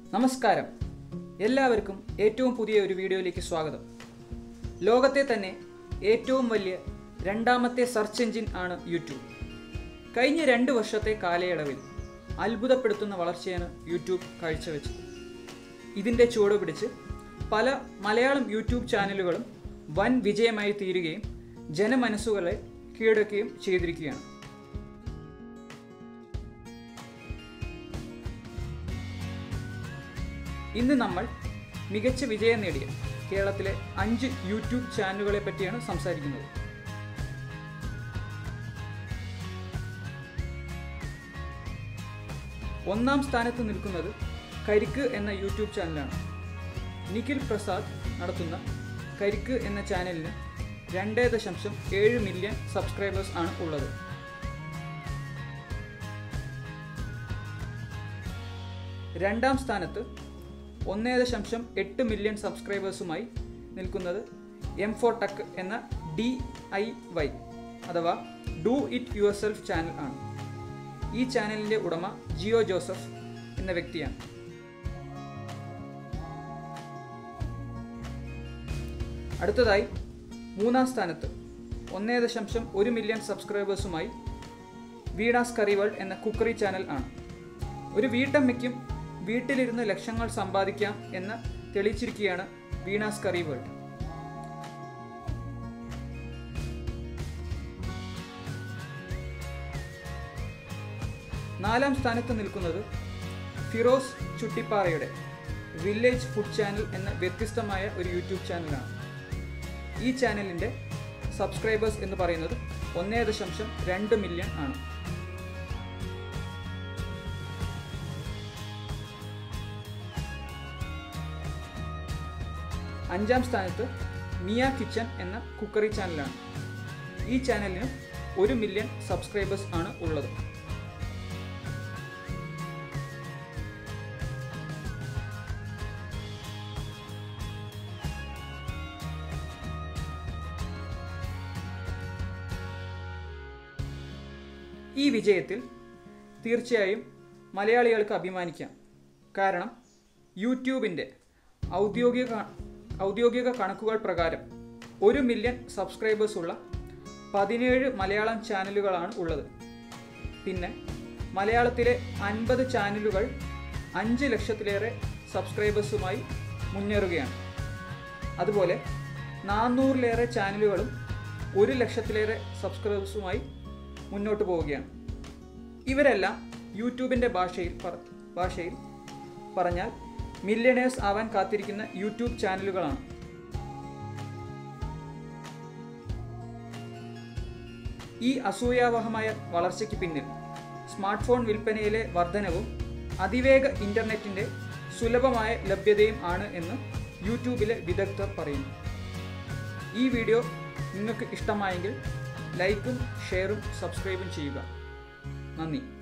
നമസ്കാരം, എല്ലാവർക്കും ഏറ്റവും പുതിയ ഒരു വീഡിയോയിലേക്ക് സ്വാഗതം. ലോകത്തെ തന്നെ ഏറ്റവും വലിയ രണ്ടാമത്തെ സെർച്ച് എഞ്ചിൻ ആണ് യൂട്യൂബ്. കഴിഞ്ഞ 2 വർഷത്തെ കാലയളവിൽ അത്ഭുതപ്പെടുത്തുന്ന വളർച്ചയാണ് യൂട്യൂബ് കാഴ്ചവെച്ചത്. ഇതിൻ്റെ ചുവട് പിടിച്ച് പല മലയാളം യൂട്യൂബ് ചാനലുകളും വൻ വിജയമായി തീരുകയും ജനമനസ്സുകളെ കീഴടക്കുകയും ചെയ്തിരിക്കുകയാണ്. ഇന്ന് നമ്മൾ മികച്ച വിജയം നേടിയ കേരളത്തിലെ 5 യൂട്യൂബ് ചാനലുകളെ പറ്റിയാണ് സംസാരിക്കുന്നത്. ഒന്നാം സ്ഥാനത്ത് നിൽക്കുന്നത് കരിക്ക് എന്ന യൂട്യൂബ് ചാനലാണ്. നിഖിൽ പ്രസാദ് നടത്തുന്ന കരിക്ക് എന്ന ചാനലിന് 2.7 മില്യൺ സബ്സ്ക്രൈബേഴ്സ് ആണ് ഉള്ളത്. രണ്ടാം സ്ഥാനത്ത് 1.8 മില്യൺ സബ്സ്ക്രൈബേഴ്സുമായി നിൽക്കുന്നത് M4 Tech എന്ന DIY അഥവാ do it yourself channel ആണ്. ഈ ചാനലിൻ്റെ ഉടമ ജിയോ ജോസഫ് എന്ന വ്യക്തിയാണ്. അടുത്തതായി മൂന്നാം സ്ഥാനത്ത് 1.1 മില്യൺ സബ്സ്ക്രൈബേഴ്സുമായി വീണാസ് കറി വേൾഡ് എന്ന കുക്കറി ചാനൽ ആണ്. ഒരു വീട്ടമ്മയ്ക്കും വീട്ടിലിരുന്ന് ലക്ഷങ്ങൾ സമ്പാദിക്കാം എന്ന് തെളിയിച്ചിരിക്കുകയാണ് വീണാസ് കറി വേൾഡ്. നാലാം സ്ഥാനത്ത് നിൽക്കുന്നത് ഫിറോസ് ചുട്ടിപ്പാറയുടെ വില്ലേജ് ഫുഡ് ചാനൽ എന്ന വ്യത്യസ്തമായ ഒരു യൂട്യൂബ് ചാനലാണ്. ഈ ചാനലിൻ്റെ സബ്സ്ക്രൈബേഴ്സ് എന്ന് പറയുന്നത് 1.2 മില്യൺ ആണ്. അഞ്ചാം സ്ഥാനത്ത് മിയ കിച്ചൻ എന്ന കുക്കറി ചാനലാണ്. ഈ ചാനലിന് 1 മില്യൺ സബ്സ്ക്രൈബേഴ്സ് ആണ് ഉള്ളത്. ഈ വിജയത്തിൽ തീർച്ചയായും മലയാളികൾക്ക് അഭിമാനിക്കാം. കാരണം യൂട്യൂബിൻ്റെ ഔദ്യോഗിക കണക്കുകൾ പ്രകാരം 1 മില്യൺ സബ്സ്ക്രൈബേഴ്സ് ഉള്ള 17 മലയാളം ചാനലുകളാണ് ഉള്ളത്. പിന്നെ മലയാളത്തിലെ 50 ചാനലുകൾ 5 ലക്ഷത്തിലേറെ സബ്സ്ക്രൈബേഴ്സുമായി മുന്നേറുകയാണ്. അതുപോലെ 400-ലേറെ ചാനലുകളും 1 ലക്ഷത്തിലേറെ സബ്സ്ക്രൈബേഴ്സുമായി മുന്നോട്ട് പോവുകയാണ്. ഇവരെല്ലാം യൂട്യൂബിൻ്റെ ഭാഷയിൽ പറഞ്ഞാൽ മില്യണേഴ്സ് ആവാൻ കാത്തിരിക്കുന്ന യൂട്യൂബ് ചാനലുകളാണ്. ഈ അസൂയാവഹമായ വളർച്ചയ്ക്ക് പിന്നിൽ സ്മാർട്ട് ഫോൺ വിൽപ്പനയിലെ വർധനവും അതിവേഗ ഇൻ്റർനെറ്റിൻ്റെ സുലഭമായ ലഭ്യതയും ആണ് എന്ന് യൂട്യൂബിലെ വിദഗ്ധർ പറയുന്നു. ഈ വീഡിയോ നിങ്ങൾക്ക് ഇഷ്ടമായെങ്കിൽ ലൈക്കും ഷെയറും സബ്സ്ക്രൈബും ചെയ്യുക. നന്ദി.